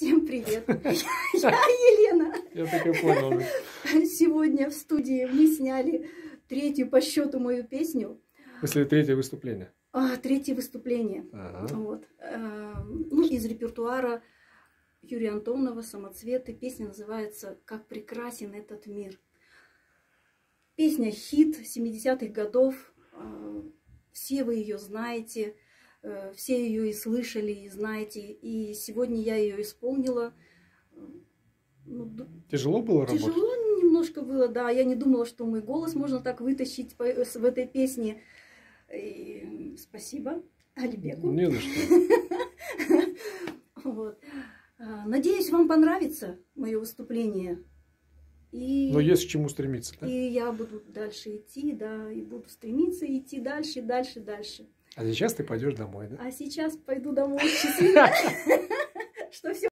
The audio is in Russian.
Всем привет! Я Елена. Я так и понял. Сегодня в студии мы сняли третью по счету мою песню. После третье выступление. Третье выступление. Ага. Вот. Ну, из репертуара Юрия Антонова «Самоцветы». Песня называется «Как прекрасен этот мир». Песня хит 70-х годов. Все вы ее знаете. Все ее и слышали, и знаете. И сегодня я ее исполнила. Тяжело было работать? Тяжело немножко было, да. Я не думала, что мой голос можно так вытащить в этой песне. И спасибо Алибеку. Не за что. Вот. Надеюсь, вам понравится мое выступление. Но есть к чему стремиться, да? И я буду дальше идти, да, и буду стремиться идти дальше, дальше, дальше. А сейчас ты пойдешь домой, да? А сейчас пойду домой счастливо, что все